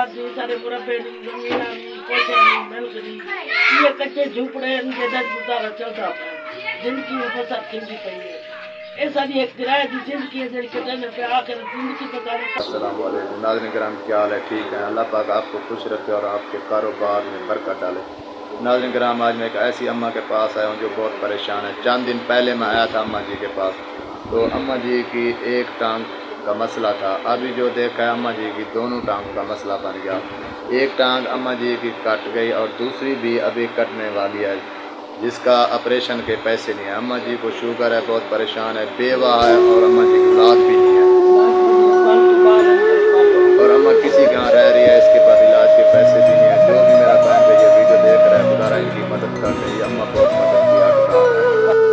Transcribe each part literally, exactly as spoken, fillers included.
सारे मुरब्बे नहीं, जमीना नहीं, कोठे नहीं, मिल्क नहीं, ये कच्चे झूपड़े इनके दस गुजारा चलता जिंदगी में फसा थींदी पई है। ए सारी एक किराए की जिंदगी है जड़ी कटने पे आकर जिंदगी पता नहीं। अस्सलाम वालेकुम नाज़रीन किराम, क्या हाल है? ठीक है, अल्लाह पाक आपको खुश रखे और आपके कारोबार में बरकत डाले। नाज़रीन किराम, आज मैं एक ऐसी अम्मा के पास आया हूँ जो बहुत परेशान है। चंद दिन पहले मैं आया था अम्मा जी के पास, तो अम्मा जी की एक टांग का मसला था। अभी जो देखा है अम्मा जी की दोनों टांगों का मसला बन गया। एक टांग अम्मा जी की कट गई और दूसरी भी अभी कटने वाली है, जिसका ऑपरेशन के पैसे नहीं है। अम्मा जी को शुगर है, बहुत परेशान है, बेवा है और अम्मा जी की औलाद भी नहीं है और अम्मा किसी के यहाँ रह रही है, इसके पास इलाज के पैसे भी नहीं है। जो भी मेरा बहन भाई ये वीडियो देख रहा है, खुदा रहा इनकी मदद कर दे। अम्मा बहुत मदद की हकदार है।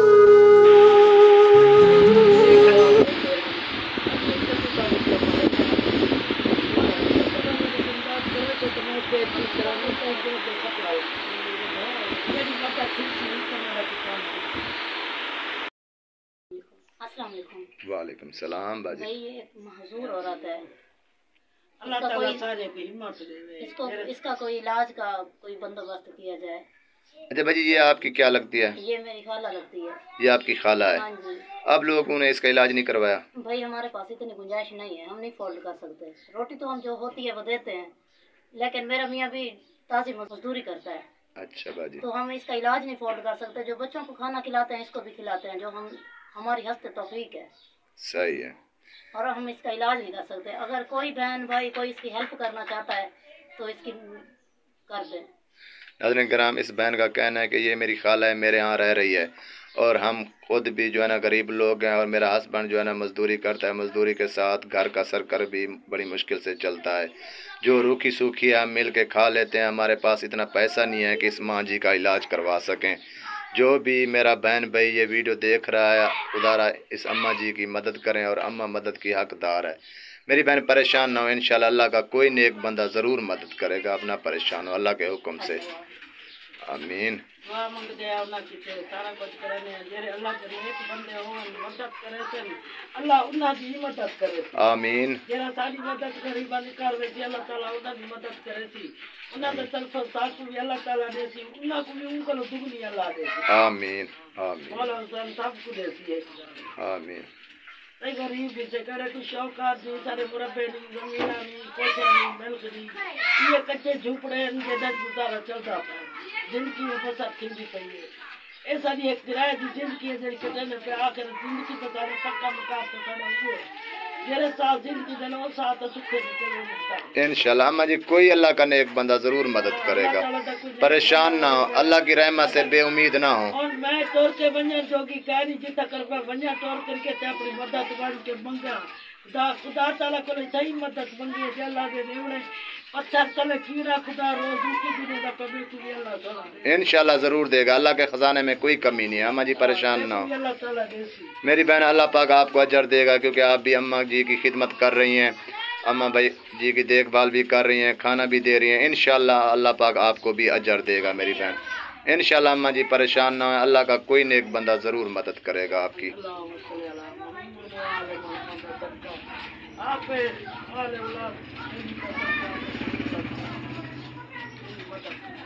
वालेकुम सलाम बाजी। भाई ये महजूर औरत है, अल्लाह ताला सारे को हिम्मत देवे। इसको इसका कोई इलाज का कोई बंदोबस्त किया जाए। अच्छा भाजी, ये आपकी क्या लगती है? ये मेरी खाला लगती है। ये आपकी खाला है? हाँ जी। अब लोगों ने इसका इलाज नहीं करवाया? भाई हमारे पास इतनी गुंजाइश नहीं है, हम नहीं फोल्ड कर सकते। रोटी तो हम जो होती है वो देते हैं, लेकिन मेरा मियाँ भी ताज़ी मजदूरी करता है। अच्छा बाजी, तो हम इसका इलाज नहीं फोल्ड कर सकते। जो बच्चों को खाना खिलाते हैं इसको भी खिलाते हैं, जो हम हमारी हस्ते तौफीक है। सही है। और हम इसका इलाज नहीं कर सकते। अगर कोई बहन भाई कोई इसकी हेल्प करना चाहता है तो इसकी कर दें। नाज़रीन किराम, इस बहन का कहना है कि ये मेरी खाला है, मेरे यहाँ रह रही है और हम खुद भी जो है ना गरीब लोग हैं और मेरा हस्बैंड जो है ना मजदूरी करता है। मजदूरी के साथ घर का सरकर भी बड़ी मुश्किल से चलता है। जो रूखी सूखी है हम मिल के खा लेते हैं। हमारे पास इतना पैसा नहीं है कि इस माँ जी का इलाज करवा सकें। जो भी मेरा बहन भाई ये वीडियो देख रहा है, खुदा इस अम्मा जी की मदद करें और अम्मा मदद की हकदार है। मेरी बहन परेशान ना हो, इंशाल्लाह अल्लाह का कोई नेक बंदा ज़रूर मदद करेगा। अपना परेशान हो अल्लाह के हुक्म से, आमीन। दुआ मंगते हैं अल्लाह की से सारा कुछ करने जेरे अल्लाह के नेक बंदे हो मदद करे से अल्लाह उन्हां दी मदद करे। आमीन। जेरा साडी मदद गरीबां दी कर वे अल्लाह ताला उन्हां दी मदद करे सी। उन्हां दे तरफ साथ भी अल्लाह ताला दे सी, उन्हां को भी उनको दुगनी अल्लाह दे सी। आमीन आमीन। मौला हुसैन सब को दे सी। आमीन। नहीं गरीब भी से करे कुछ शौकार नहीं, सारे मुरब्बे नहीं, जमीना नहीं, कोठे नहीं, मिल्क नहीं, ये कच्चे झूपड़े इनके दस गुजारा चलता जिंदगी में फसा थींदी पई है। ए सारी एक किराए की जिंदगी है जड़ी कटने पे आकर जिंदगी पता नहीं पक्का मकान तो खड़ा हुए जेरे साथ जिंदगी देनो साथ सुखे निकले। इंशाल्लाह अम्मा जी कोई अल्लाह का नेक बंदा जरूर मदद करेगा। परेशान ना हो, अल्लाह की रहमत से बेउम्मीद ना हो। और मैं तोड़ के बन्या जोगी कहनी जितना कर पर बन्या तोड़ करके ते अपनी मदद बन के मंगा खुदा खुदा ताला को सही मदद मंगी है। अल्लाह दे देवड़े पत्थर तले कीड़ा खुदा रोज की भी देगा कभी भी अल्लाह ताला इंशाल्लाह जरूर देगा। अल्लाह के खजाने में कोई कमी नहीं है। अम्मा जी परेशान ना हो। अल्लाह ताला देसी मेरी बहन अल्लाह पाक आपको अजर देगा, क्योंकि आप भी अम्मा जी की खिदमत कर रही हैं, अम्मा भाई जी की देखभाल भी कर रही हैं, खाना भी दे रही हैं। इंशाल्लाह अल्लाह पाक आपको भी अजर देगा मेरी बहन। इंशाल्लाह अम्मा जी परेशान ना हो, अल्लाह का कोई नेक बंदा ज़रूर मदद करेगा आपकी। आप